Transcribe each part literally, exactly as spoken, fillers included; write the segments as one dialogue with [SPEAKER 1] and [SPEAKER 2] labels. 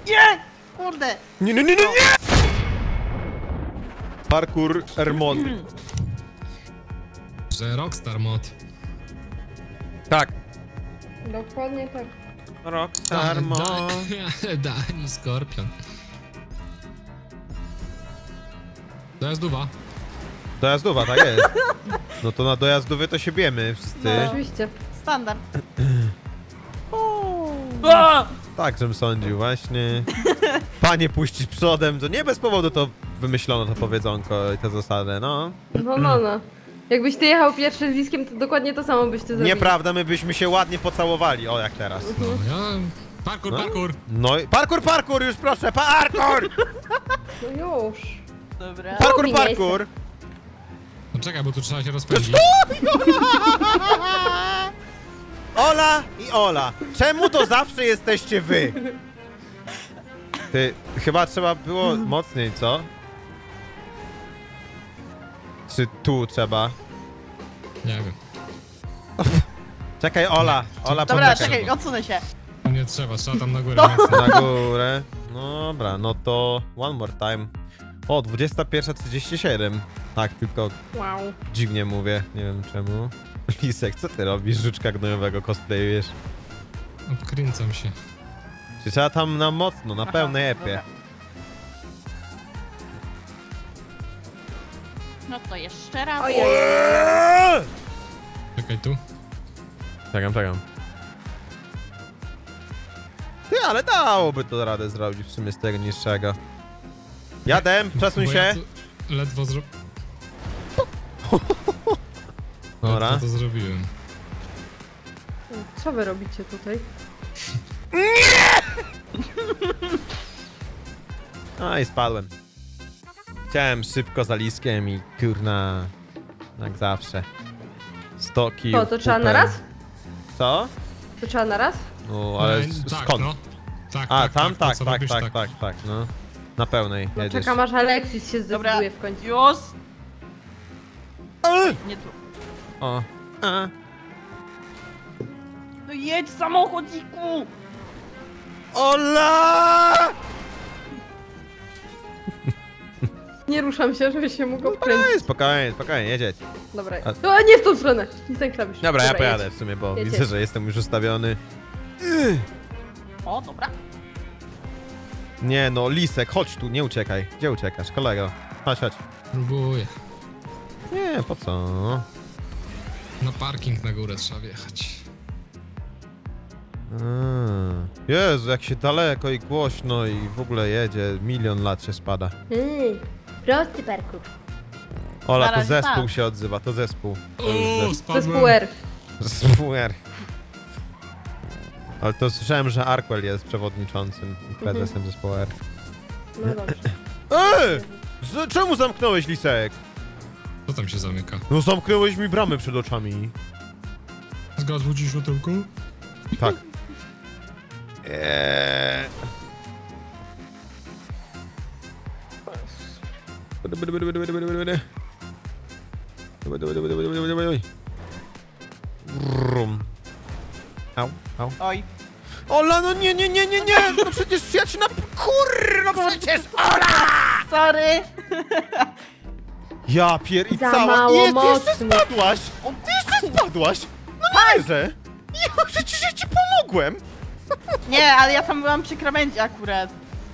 [SPEAKER 1] Nie! Kurde!
[SPEAKER 2] Nie, nie, nie, nie, nie! Parkour R-mod.
[SPEAKER 3] Że Rockstar mod.
[SPEAKER 2] Tak.
[SPEAKER 4] Dokładnie tak.
[SPEAKER 2] Rockstar mod.
[SPEAKER 3] Dani Skorpion. Dojazdowa.
[SPEAKER 2] Dojazdowa, tak jest. No to na dojazdowie to się biemy wszyscy.
[SPEAKER 4] No, oczywiście.
[SPEAKER 1] Standard.
[SPEAKER 2] Tak, żem sądził, właśnie. Panie puścić przodem, to nie bez powodu to wymyślono to powiedzonko i tę zasadę, no.
[SPEAKER 4] No, no, no. Jakbyś ty jechał pierwszy z Liskiem, to dokładnie to samo byś ty zrobił.
[SPEAKER 2] Nieprawda, my byśmy się ładnie pocałowali, o jak teraz.
[SPEAKER 3] No ja... Parkour,
[SPEAKER 2] No.
[SPEAKER 3] parkour!
[SPEAKER 2] No i... Parkour, parkour, już proszę, parkour!
[SPEAKER 4] No już.
[SPEAKER 1] Dobra.
[SPEAKER 2] Parkour,
[SPEAKER 4] Lubi
[SPEAKER 2] parkour!
[SPEAKER 3] No czekaj, bo tu trzeba się rozpędzić.
[SPEAKER 2] Ola i Ola, czemu to zawsze jesteście wy? Ty, chyba trzeba było mocniej, co? Czy tu trzeba?
[SPEAKER 3] Nie wiem.
[SPEAKER 2] Czekaj, Ola, Ola,
[SPEAKER 1] Dobra,
[SPEAKER 2] poczekaj.
[SPEAKER 1] czekaj, odsunę się.
[SPEAKER 3] Nie trzeba, trzeba tam na górę
[SPEAKER 1] No.
[SPEAKER 3] mocno.
[SPEAKER 2] Na górę. Dobra, no to one more time. O, dwudziesta pierwsza trzydzieści siedem. Tak, tylko
[SPEAKER 4] Wow.
[SPEAKER 2] dziwnie mówię, nie wiem czemu. Lisek, co ty robisz? Żuczka gnojowego cosplayujesz?
[SPEAKER 3] Odkręcam się.
[SPEAKER 2] Czy trzeba tam na mocno, na
[SPEAKER 1] Aha,
[SPEAKER 2] pełnej epie?
[SPEAKER 1] dobra. No to jeszcze raz.
[SPEAKER 4] Ojej.
[SPEAKER 2] Eee!
[SPEAKER 3] Czekaj tu.
[SPEAKER 2] Czekam, czekam. Ty, ale dałoby to radę zrobić w sumie z tego niższego. Jadę, przesuń
[SPEAKER 3] Bo
[SPEAKER 2] się.
[SPEAKER 3] ja tu ledwo zro...
[SPEAKER 2] Dobra.
[SPEAKER 3] Ledwo to zrobiłem.
[SPEAKER 4] Co wy robicie tutaj?
[SPEAKER 2] No i spadłem. Chciałem szybko za Liskiem i kurna... Jak zawsze. Stoki.
[SPEAKER 4] To, to trzeba na raz?
[SPEAKER 2] Co?
[SPEAKER 4] To trzeba na raz?
[SPEAKER 2] No, ale
[SPEAKER 3] No,
[SPEAKER 2] s-
[SPEAKER 3] tak,
[SPEAKER 2] skąd?
[SPEAKER 3] no. Tak,
[SPEAKER 2] A,
[SPEAKER 3] tak,
[SPEAKER 2] tam?
[SPEAKER 3] tak, to,
[SPEAKER 2] Tak,
[SPEAKER 3] co
[SPEAKER 2] tak,
[SPEAKER 3] robisz,
[SPEAKER 2] tak, tak, tak, no. Na pełnej
[SPEAKER 4] No
[SPEAKER 2] jedziesz.
[SPEAKER 4] czekam aż Alexis się
[SPEAKER 1] Dobra,
[SPEAKER 4] zdecyduje w końcu.
[SPEAKER 1] już.
[SPEAKER 2] E!
[SPEAKER 1] Nie tu.
[SPEAKER 2] O. A.
[SPEAKER 1] No jedź samochodziku!
[SPEAKER 2] Ola!
[SPEAKER 4] Nie ruszam się, żeby się mógł wkręcić.
[SPEAKER 2] Ej, spokojnie, spokojnie, jedzieć.
[SPEAKER 4] Dobra.
[SPEAKER 2] A-
[SPEAKER 4] No nie w tą stronę. Nie ten klawisz.
[SPEAKER 2] Dobra, ja
[SPEAKER 4] jedź.
[SPEAKER 2] pojadę w sumie, bo
[SPEAKER 4] Jedź,
[SPEAKER 2] widzę,
[SPEAKER 4] jedź.
[SPEAKER 2] że jestem już ustawiony.
[SPEAKER 1] O, dobra.
[SPEAKER 2] Nie no, Lisek, chodź tu, nie uciekaj. Gdzie uciekasz, kolego? Chodź, chodź.
[SPEAKER 3] Próbuję.
[SPEAKER 2] Nie, po co?
[SPEAKER 3] Na parking na górę trzeba wjechać.
[SPEAKER 2] A. Jezu, jak się daleko i głośno i w ogóle jedzie, milion lat się spada.
[SPEAKER 4] Yy, prosty parkour.
[SPEAKER 2] Ola,
[SPEAKER 1] Na
[SPEAKER 2] to
[SPEAKER 1] razie
[SPEAKER 2] zespół
[SPEAKER 1] tak.
[SPEAKER 2] się odzywa, to zespół. To
[SPEAKER 3] O,
[SPEAKER 2] już
[SPEAKER 3] spadłem.
[SPEAKER 4] Zespół R.
[SPEAKER 2] zespół. Zespół R. Ale to słyszałem, że Arkwell jest przewodniczącym i prezesem zespołu R.
[SPEAKER 4] No dobrze.
[SPEAKER 2] Ej! Z czemu zamknąłeś, Lisek?
[SPEAKER 3] Co tam się zamyka?
[SPEAKER 2] No zamknąłeś mi bramy przed oczami.
[SPEAKER 3] Zgasło ci światełko?
[SPEAKER 2] Tak. Eee. Brum. Au, au.
[SPEAKER 1] Oj.
[SPEAKER 2] Ola, no nie, nie, nie, nie, nie! No przecież ja ci na... Kur... No przecież... Ola!
[SPEAKER 1] Sorry!
[SPEAKER 2] Ja pier... i
[SPEAKER 4] Za
[SPEAKER 2] cała...
[SPEAKER 4] mało
[SPEAKER 2] I jeszcze, jeszcze
[SPEAKER 4] mocny.
[SPEAKER 2] spadłaś! O, ty jeszcze spadłaś! No nie wierzę! Ja przecież ja ci pomogłem!
[SPEAKER 1] Nie, ale ja tam byłam przy krawędzi akurat.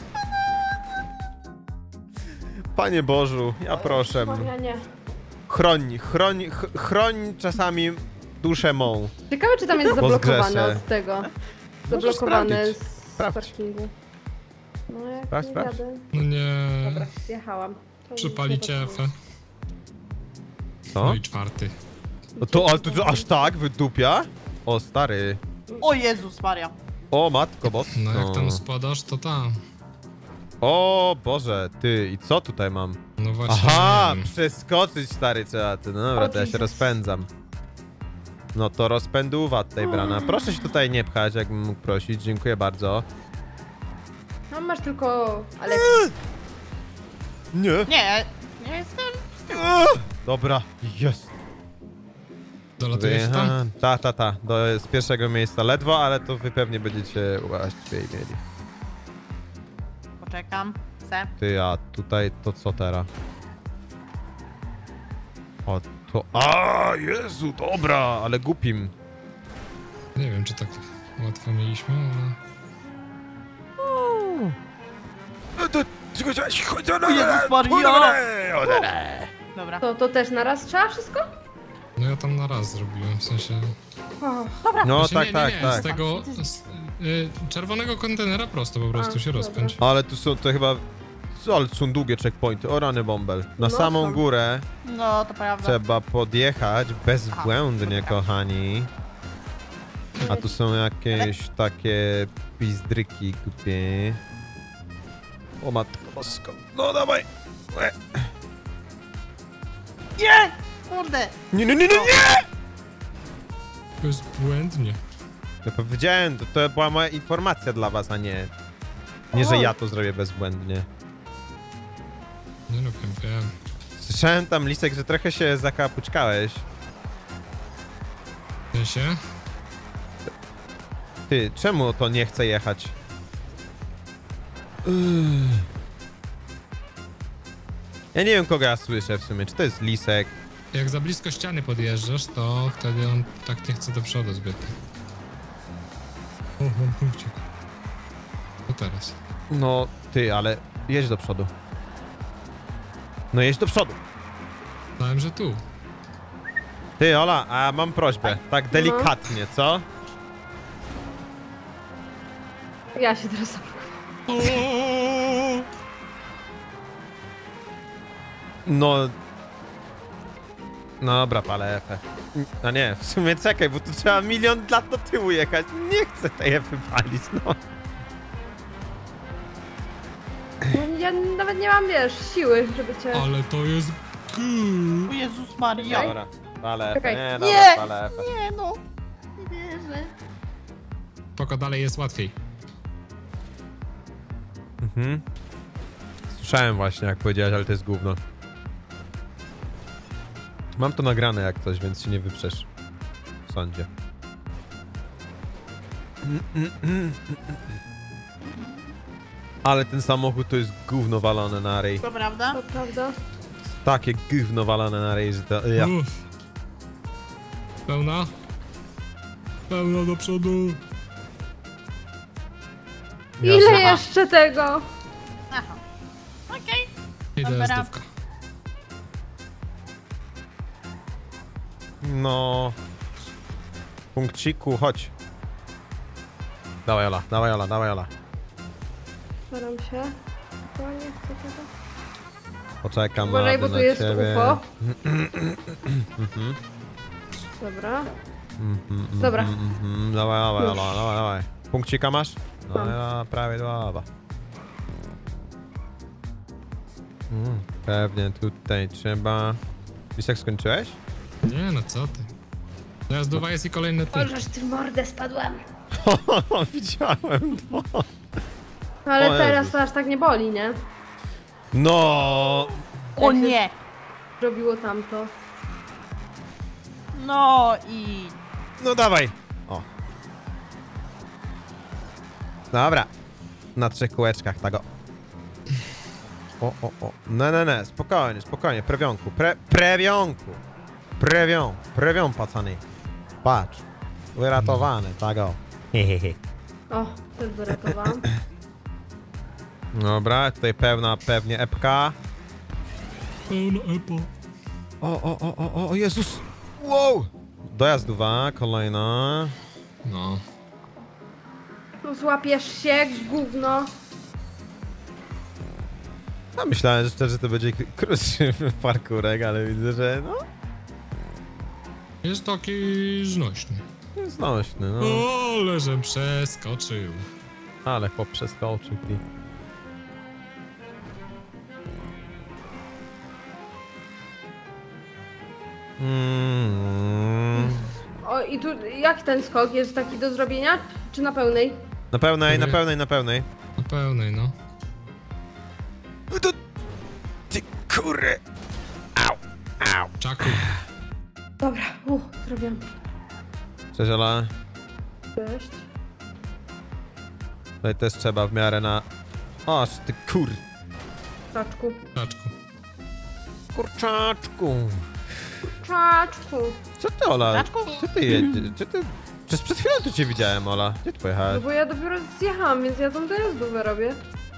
[SPEAKER 2] Panie Bożu, ja proszę.
[SPEAKER 4] Ja nie.
[SPEAKER 2] Chroń, chroń, ch chroń czasami duszę mą.
[SPEAKER 4] Ciekawe, czy tam jest
[SPEAKER 2] Bo
[SPEAKER 4] zablokowane
[SPEAKER 2] zgrzeszę.
[SPEAKER 4] od tego.
[SPEAKER 2] Możesz
[SPEAKER 4] Zablokowane
[SPEAKER 2] sprawdzić.
[SPEAKER 4] z
[SPEAKER 2] Sprawdź.
[SPEAKER 4] parkingu. No jak
[SPEAKER 2] Sprawdź,
[SPEAKER 4] nie
[SPEAKER 2] sprawdź.
[SPEAKER 4] jadę.
[SPEAKER 3] No nie.
[SPEAKER 4] Dobra, zjechałam. To
[SPEAKER 3] Przypalicie
[SPEAKER 4] nie
[SPEAKER 3] Efę.
[SPEAKER 2] Co?
[SPEAKER 3] No i czwarty.
[SPEAKER 2] No to, ale to, to aż tak wydupia? O stary.
[SPEAKER 1] O Jezus Maria.
[SPEAKER 2] O matko bosko.
[SPEAKER 3] No jak tam spadasz, to tam.
[SPEAKER 2] O Boże, ty, i co tutaj mam?
[SPEAKER 3] No właśnie.
[SPEAKER 2] Aha,
[SPEAKER 3] nie wiem.
[SPEAKER 2] przeskoczyć stary trzeba, ty. No dobra,
[SPEAKER 4] O
[SPEAKER 2] to ja się
[SPEAKER 4] Jezus.
[SPEAKER 2] rozpędzam. No to rozpędówa tutaj brana. Proszę się tutaj nie pchać, jakbym mógł prosić. Dziękuję bardzo.
[SPEAKER 4] No masz tylko Alexis.
[SPEAKER 2] Nie.
[SPEAKER 1] Nie, nie jestem.
[SPEAKER 2] Dobra, jest.
[SPEAKER 3] Dolatujesz tam?
[SPEAKER 2] Wyjechałem. Ta, ta, ta. Do, z pierwszego miejsca ledwo, ale to wy pewnie będziecie łatwiej mieli.
[SPEAKER 1] Poczekam. Chcę.
[SPEAKER 2] Ty, a tutaj to co teraz? O, to... A, Jezu, dobra, ale głupim.
[SPEAKER 3] Nie wiem, czy tak łatwo mieliśmy, ale...
[SPEAKER 1] Jezus Maria! Dobra.
[SPEAKER 4] To, to też na raz trzeba wszystko?
[SPEAKER 3] No ja tam na raz zrobiłem, w sensie...
[SPEAKER 4] O,
[SPEAKER 2] No
[SPEAKER 3] Znaczy,
[SPEAKER 2] tak,
[SPEAKER 3] nie,
[SPEAKER 2] tak,
[SPEAKER 3] nie, nie,
[SPEAKER 2] tak.
[SPEAKER 3] z tego... Z, y, czerwonego kontenera prosto po prostu
[SPEAKER 4] A,
[SPEAKER 3] się
[SPEAKER 4] dobra.
[SPEAKER 3] rozpędź.
[SPEAKER 2] Ale tu są to chyba... Co, ale są długie checkpointy, o rany bąbel. Na
[SPEAKER 4] No
[SPEAKER 2] samą
[SPEAKER 4] są.
[SPEAKER 2] górę
[SPEAKER 1] No, to prawda.
[SPEAKER 2] trzeba podjechać bezbłędnie,
[SPEAKER 1] Aha.
[SPEAKER 2] kochani. A tu są jakieś takie pizdryki głupie. O matko bosko. No dawaj! E.
[SPEAKER 1] Nie! Kurde!
[SPEAKER 2] Nie, nie, nie, nie, nie!
[SPEAKER 3] Bezbłędnie.
[SPEAKER 2] Ja powiedziałem, to, to była moja informacja dla was, a nie... Nie, że
[SPEAKER 4] O.
[SPEAKER 2] ja to zrobię bezbłędnie.
[SPEAKER 3] Nie no, wiem, wiem.
[SPEAKER 2] Słyszałem tam, Lisek, że trochę się zakapućkałeś.
[SPEAKER 3] W sensie?
[SPEAKER 2] Ty, czemu to nie chce jechać? Ugh. Ja nie wiem, kogo ja słyszę w sumie. Czy to jest Lisek?
[SPEAKER 3] Jak za blisko ściany podjeżdżasz, to wtedy on tak nie chce do przodu zbytnio. O, mam punkcik. To teraz.
[SPEAKER 2] No, ty, ale jedź do przodu. No jedź do przodu.
[SPEAKER 3] Znałem, że tu.
[SPEAKER 2] Ty, Ola, a mam prośbę. Tak delikatnie, co?
[SPEAKER 4] ja się teraz zablokowałam.
[SPEAKER 2] No... No dobra, palę Efę. A nie, w sumie czekaj, bo tu trzeba milion lat do tyłu jechać. Nie chcę tej Efy palić, no.
[SPEAKER 4] No, ja nawet nie mam, wiesz, siły, żeby cię...
[SPEAKER 3] Ale to jest...
[SPEAKER 1] O Jezus Maria.
[SPEAKER 2] Dobra, palę Efę,
[SPEAKER 4] Czekaj.
[SPEAKER 2] nie, dobra,
[SPEAKER 1] Nie!
[SPEAKER 2] palę Efę.
[SPEAKER 1] Nie no. Nie wierzę.
[SPEAKER 3] Spoko, dalej jest łatwiej.
[SPEAKER 2] Mhm. Słyszałem właśnie, jak powiedziałeś, ale to jest gówno. Mam to nagrane jak coś, więc się nie wyprzesz w sądzie. Ale ten samochód to jest gówno walone na ryj.
[SPEAKER 1] To prawda?
[SPEAKER 4] To prawda?
[SPEAKER 2] Takie gówno walone na ryj, że to... Ja.
[SPEAKER 3] Uff. Pełna? Pełna do przodu.
[SPEAKER 4] Ile
[SPEAKER 2] Jasne.
[SPEAKER 4] jeszcze tego?
[SPEAKER 1] Aha. Okej.
[SPEAKER 3] I
[SPEAKER 1] Dobra.
[SPEAKER 3] dojazdówka.
[SPEAKER 2] No... Punkciku, chodź. Dawaj Ola, dawaj Ola, dawaj Ola.
[SPEAKER 4] Staram się. To nie chcę tego.
[SPEAKER 2] Poczekam
[SPEAKER 4] Uważaj,
[SPEAKER 2] Ady
[SPEAKER 4] bo
[SPEAKER 2] na
[SPEAKER 4] tu jest
[SPEAKER 2] ciebie.
[SPEAKER 4] U F O.
[SPEAKER 2] Mhm.
[SPEAKER 4] Dobra.
[SPEAKER 2] Mhm,
[SPEAKER 4] Dobra.
[SPEAKER 2] mhm, mhm. Dawaj, dawaj,
[SPEAKER 4] Już.
[SPEAKER 2] Ola, dawaj, dawaj. Punkcika masz? No
[SPEAKER 4] Mam.
[SPEAKER 2] ja prawie dwa. Mm, pewnie tutaj trzeba... Lisek, skończyłeś?
[SPEAKER 3] Nie no, co ty. Dojazdowa jest i kolejny ty.
[SPEAKER 4] Bożeż, ty w mordę spadłem.
[SPEAKER 2] Widziałem to.
[SPEAKER 4] Ale
[SPEAKER 2] O
[SPEAKER 4] teraz
[SPEAKER 2] Jezus.
[SPEAKER 4] to aż tak nie boli, nie?
[SPEAKER 2] No...
[SPEAKER 1] O
[SPEAKER 4] Jak się-
[SPEAKER 1] nie.
[SPEAKER 4] Robiło tamto.
[SPEAKER 1] No i...
[SPEAKER 2] No dawaj. O. Dobra. Na trzech kółeczkach, tak o. O, o, o. No, no, no. Spokojnie, spokojnie. Prewionku. Pre, prewionku. Prewion. Prewion, pacany. Patrz. Wyratowany, tak o. Hehehe.
[SPEAKER 4] O, też wyratowałam.
[SPEAKER 2] Dobra, tutaj pełna pewnie epka.
[SPEAKER 3] Pełna epo.
[SPEAKER 2] O, o, o, o, o, Jezus! Wow! Dojazdowa, kolejna.
[SPEAKER 3] No.
[SPEAKER 4] No złapiesz się, gówno.
[SPEAKER 2] No, myślałem, że szczerze to będzie k- krótszy parkurek, ale widzę, że no,
[SPEAKER 3] Jest taki znośny.
[SPEAKER 2] znośny, no.
[SPEAKER 3] O, ale żem przeskoczył.
[SPEAKER 2] Ale chłop przeskoczył. i- Mm.
[SPEAKER 4] O, i tu, jak ten skok jest taki do zrobienia? Czy na pełnej?
[SPEAKER 2] Na pełnej, na pełnej, na pełnej.
[SPEAKER 3] Na pełnej, no.
[SPEAKER 2] No to... Ty kurę! Au! Au!
[SPEAKER 3] Czaku.
[SPEAKER 4] Dobra, uh, zrobiłam.
[SPEAKER 2] Cześć, Ola.
[SPEAKER 4] Cześć.
[SPEAKER 2] Tutaj też trzeba w miarę na Aż ty kur...
[SPEAKER 4] Czaczku.
[SPEAKER 3] Taczku.
[SPEAKER 2] Kurczaczku.
[SPEAKER 4] Czaczku.
[SPEAKER 2] Co ty, Ola?
[SPEAKER 1] Czaczku?
[SPEAKER 2] Gdzie ty jedziesz? Gdzie ty... Przez przed chwilą tu cię widziałem, Ola. Gdzie ty
[SPEAKER 4] No
[SPEAKER 2] pojechałeś?
[SPEAKER 4] bo ja dopiero zjechałam, więc ja tą dojazdówę robię.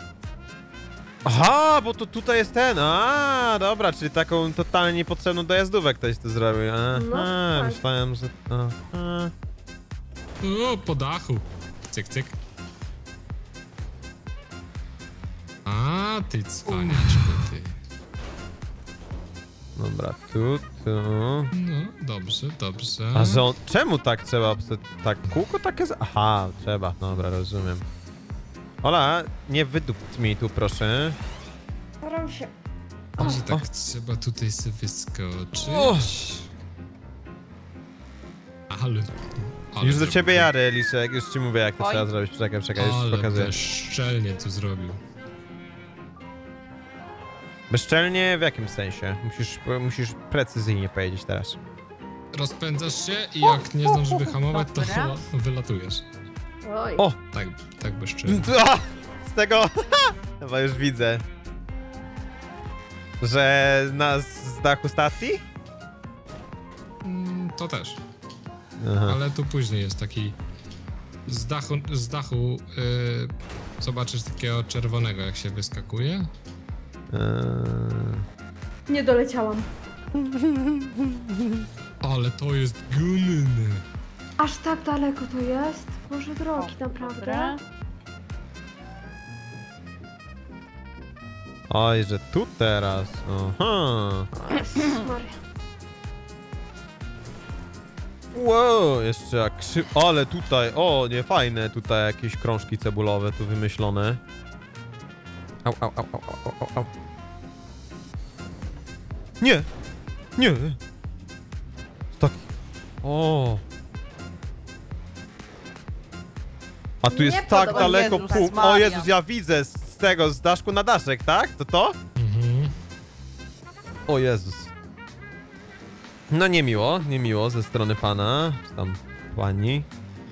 [SPEAKER 2] Aha, bo to tutaj jest ten. A, dobra, czyli taką totalnie niepotrzebną dojazdówkę ktoś tu zrobił. Aha,
[SPEAKER 4] No, tak.
[SPEAKER 2] myślałem, że... Aha.
[SPEAKER 3] O, po dachu. Cyk, cyk. A, ty cwaniaczku, ty.
[SPEAKER 2] Dobra, tu, tu...
[SPEAKER 3] No, dobrze, dobrze.
[SPEAKER 2] A że on... Czemu tak trzeba? Tak, kółko takie... z- Aha, trzeba. Dobra, rozumiem. Ola, nie wydup mi tu, proszę.
[SPEAKER 4] Staram się.
[SPEAKER 3] Może tak trzeba tutaj sobie wyskoczyć.
[SPEAKER 2] O!
[SPEAKER 3] Ale... ale
[SPEAKER 2] Już do
[SPEAKER 3] zrobił.
[SPEAKER 2] ciebie jadę, Lisek. Już ci mówię, jak to
[SPEAKER 1] Oj.
[SPEAKER 2] trzeba zrobić. Czekaj, czekaj, już ci
[SPEAKER 3] Ale
[SPEAKER 2] pokazuję.
[SPEAKER 3] bezczelnie tu zrobił.
[SPEAKER 2] Bezczelnie w jakim sensie? Musisz, musisz precyzyjnie powiedzieć teraz.
[SPEAKER 3] Rozpędzasz się i jak nie zdążysz wyhamować, to
[SPEAKER 1] Dobra.
[SPEAKER 3] wylatujesz.
[SPEAKER 4] Oj.
[SPEAKER 2] O!
[SPEAKER 3] Tak, tak bezczelnie.
[SPEAKER 2] A, z tego... Chyba już widzę. Że na, z dachu stacji?
[SPEAKER 3] Mm, To też.
[SPEAKER 2] Aha.
[SPEAKER 3] Ale tu później jest taki... Z dachu, z dachu yy, zobaczysz takiego czerwonego, jak się wyskakuje.
[SPEAKER 2] Eee.
[SPEAKER 4] Nie doleciałam.
[SPEAKER 3] Ale to jest gunny.
[SPEAKER 4] Aż tak daleko to jest? Boże drogi,
[SPEAKER 1] O,
[SPEAKER 4] naprawdę?
[SPEAKER 1] dobra.
[SPEAKER 2] Oj, że tu teraz. Aha.
[SPEAKER 4] Jezus Maria.
[SPEAKER 2] Wow, jeszcze jak krzy... Ale tutaj, o, nie fajne, tutaj jakieś krążki cebulowe tu wymyślone. Au, au, au, au, au, au, au. Nie! Nie! Tak. O! A tu jest
[SPEAKER 4] Nie
[SPEAKER 2] tak
[SPEAKER 4] podoba-
[SPEAKER 2] daleko
[SPEAKER 1] Jezus
[SPEAKER 2] pół... O
[SPEAKER 1] Maria.
[SPEAKER 2] Jezus, ja widzę z z tego, z daszku na daszek, tak? To to?
[SPEAKER 3] Mhm.
[SPEAKER 2] O Jezus. No niemiło, niemiło ze strony pana, czy tam pani.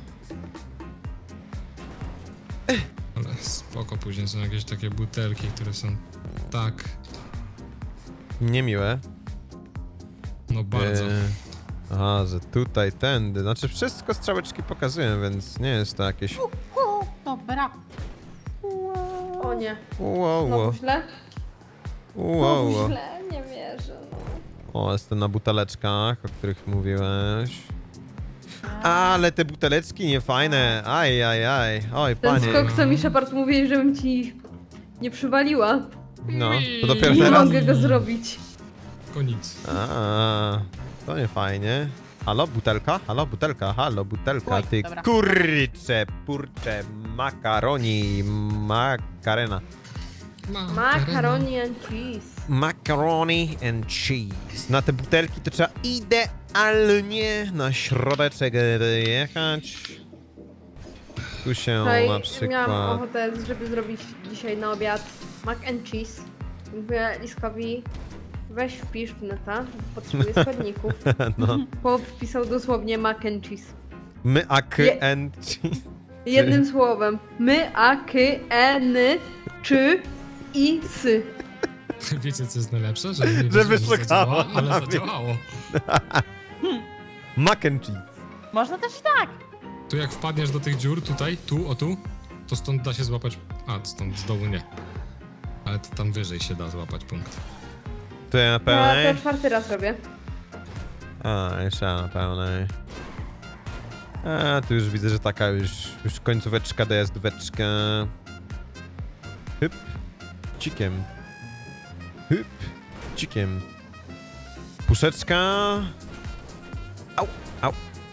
[SPEAKER 3] Ale spoko, później są jakieś takie butelki, które są tak...
[SPEAKER 2] Niemiłe.
[SPEAKER 3] No bardzo.
[SPEAKER 2] Eee, aha, że tutaj, tędy. Znaczy wszystko strzałeczki pokazują, więc nie jest to jakieś...
[SPEAKER 1] U, dobra.
[SPEAKER 4] O nie.
[SPEAKER 2] Wow,
[SPEAKER 4] Znowu
[SPEAKER 2] wow,
[SPEAKER 4] źle?
[SPEAKER 2] wow,
[SPEAKER 4] Znowu
[SPEAKER 2] wow.
[SPEAKER 4] źle? Nie wierzę, no.
[SPEAKER 2] O, jestem na buteleczkach, o których mówiłeś. Ale te buteleczki niefajne. Aj, aj, aj. Oj,
[SPEAKER 4] Ten
[SPEAKER 2] panie.
[SPEAKER 4] skok, co mi Shepard mówi, żebym ci nie przywaliła.
[SPEAKER 2] No, to dopiero
[SPEAKER 4] Nie
[SPEAKER 2] teraz.
[SPEAKER 4] mogę go zrobić.
[SPEAKER 3] Koniec.
[SPEAKER 2] A, to nie fajnie. Halo, butelka? Halo, butelka, halo, butelka.
[SPEAKER 1] Oj,
[SPEAKER 2] Ty
[SPEAKER 1] dobra.
[SPEAKER 2] kurcze, purcze, makaroni, makarena.
[SPEAKER 4] Macaroni and cheese.
[SPEAKER 2] Macaroni and cheese. Na te butelki to trzeba idealnie na środeczek jechać. Tu się
[SPEAKER 4] Tutaj
[SPEAKER 2] na
[SPEAKER 4] miałam
[SPEAKER 2] przykład...
[SPEAKER 4] ochotę, żeby zrobić dzisiaj na obiad mac and cheese. Mówię Liskowi, weź wpisz w neta, potrzebuję składników.
[SPEAKER 2] No.
[SPEAKER 4] Chłop wpisał dosłownie mac and cheese.
[SPEAKER 2] My ak
[SPEAKER 4] Je-
[SPEAKER 2] and cheese.
[SPEAKER 4] Jednym słowem. My, a, k, e, n, czy, i, sy.
[SPEAKER 3] Wiecie, co jest najlepsze? Że, nie
[SPEAKER 2] Że
[SPEAKER 3] wiedziałem,
[SPEAKER 2] wyszukało
[SPEAKER 3] zadziała, ale
[SPEAKER 2] na mnie.
[SPEAKER 3] zadziałało.
[SPEAKER 2] Mac and cheese.
[SPEAKER 1] Można też i tak.
[SPEAKER 3] Tu jak wpadniesz do tych dziur, tutaj, tu, o tu, to stąd da się złapać... A, stąd z dołu nie. Ale to tam wyżej się da złapać punkt.
[SPEAKER 2] Tu ja na
[SPEAKER 4] Ja
[SPEAKER 2] pełnej.
[SPEAKER 4] to czwarty raz robię.
[SPEAKER 2] A, jeszcze na pełnej. A, tu już widzę, że taka już, już końcóweczka dojazdóweczka. Hyp. Cikiem. Hyp. Cikiem. Puszeczka. Au, au.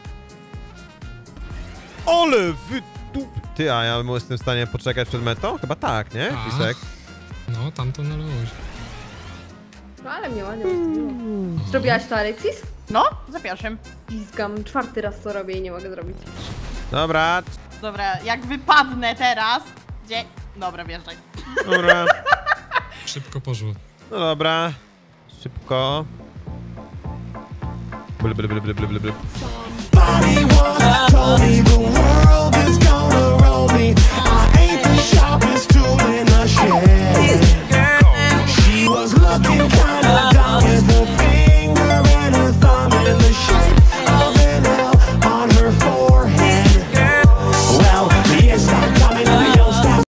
[SPEAKER 2] Ale wy tu... Ty, a ja jestem w stanie poczekać przed metą? Chyba tak, nie?
[SPEAKER 3] A.
[SPEAKER 2] Lisek?
[SPEAKER 3] No, tam to na luzie.
[SPEAKER 4] No ale mnie ładnie ustawiło. Zrobiłaś to, Alexis?
[SPEAKER 1] No, za pierwszym.
[SPEAKER 4] Piskam. Czwarty raz to robię i nie mogę zrobić.
[SPEAKER 2] Dobra,
[SPEAKER 1] Dobra, jak wypadnę teraz... Gdzie? Dobra, wjeżdżaj.
[SPEAKER 2] dobra.
[SPEAKER 3] Szybko poszło.
[SPEAKER 2] No dobra. Szybko. Bl, bl, bl, bl, bl, bl, bl.
[SPEAKER 5] Somebody once told me the world